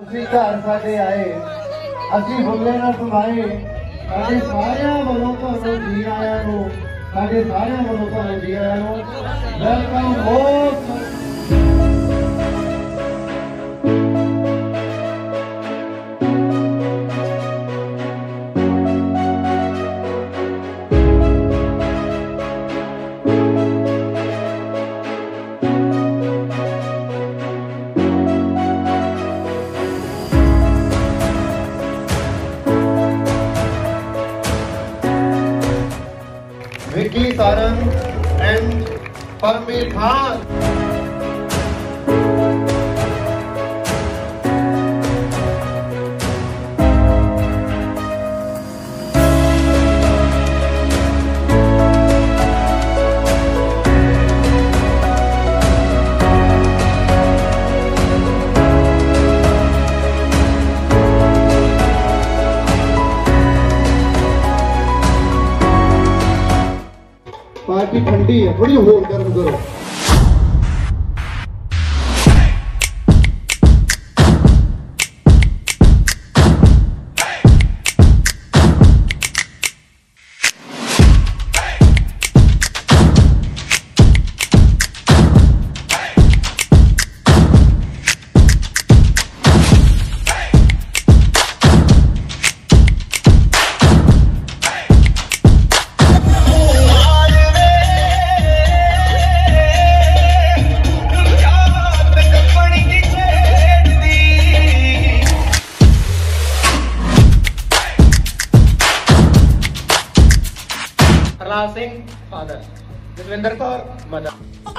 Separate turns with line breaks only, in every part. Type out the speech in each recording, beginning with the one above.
ਤੁਸੀਂ ਘਰ ਸਾਡੇ ਆਏ, ਅਸੀਂ ਬੁੱਲੇ ਨਾ ਸੁਣਾਏ। ਸਾਡੇ ਸਾਰਿਆਂ ਵੱਲੋਂ ਤੁਹਾਨੂੰ ਜੀ ਆਇਆਂ ਨੂੰ, ਸਾਡੇ ਸਾਰਿਆਂ ਵੱਲੋਂ ਤੁਹਾਨੂੰ ਜੀ ਆਇਆਂ ਨੂੰ ਵੈਲਕਮ ਹੋ। Vicky Saran and Parmir Khan. Party ठंडी है, थोड़ी होल्ड गर्म करो। सिंह फादर, जसविंदर कौर मदर,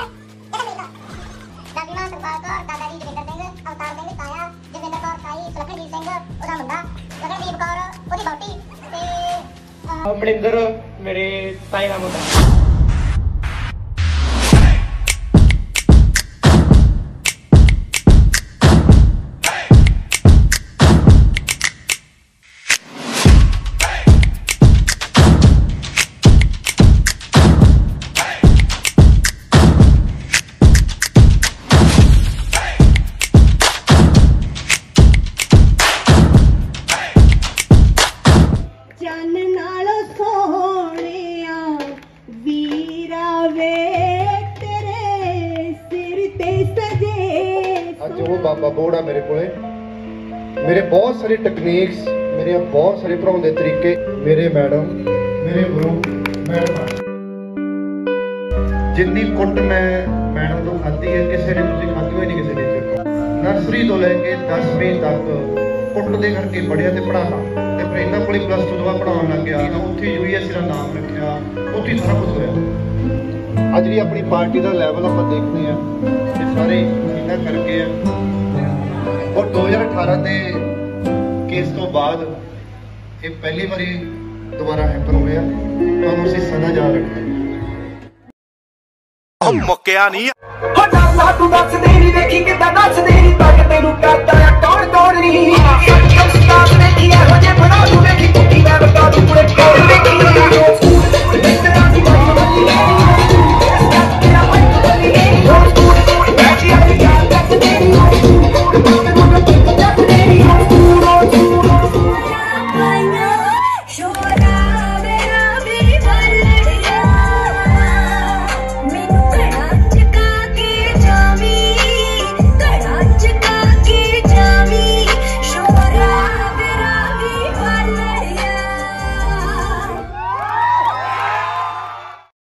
दादी मां सरकार कौर, दादाजी जसविंदर सिंह, अवतार सिंह ताया, जसविंदर कौर ताई, सुलखनजीत सिंह ਉਹਦਾ ਮੁੰਡਾ, ਗਗਨਦੀਪ ਕੌਰ ਉਹਦੀ ਬੌਟੀ ਤੇ ਮਨਿੰਦਰ ਮੇਰੇ ਤਾਏ ਦਾ ਮੁੰਡਾ। बाबा बोर्ड आ मेरे को, मेरे बहुत सारे टेक्निक्स, मेरे बहुत सारे पढ़ाने के तरीके, मेरे मैडम, मेरे गुरु मैडम, जिन्नी कुट मैं मैडम तो खाती है किसी ने तुसीं खाधी होई नहीं किसी ने। नर्सरी तो लैके 10वीं तक कुट दे करके पढ़िया ते पढ़ाना ते फिर इन्हां कोल प्लस 2 बाद पढ़ाउण लग गया। उत्थे यूएस का नाम रखिया, उत्थे सारा कुछ होया। अज जी अपनी पार्टी का लैवल आपां देखते हैं कि सारे इन्हां करके और 2018 के केस तो बाद ये पहली बारी दोबारा हैपर होया। तो उसी सदा याद रखना मुक्या नहीं।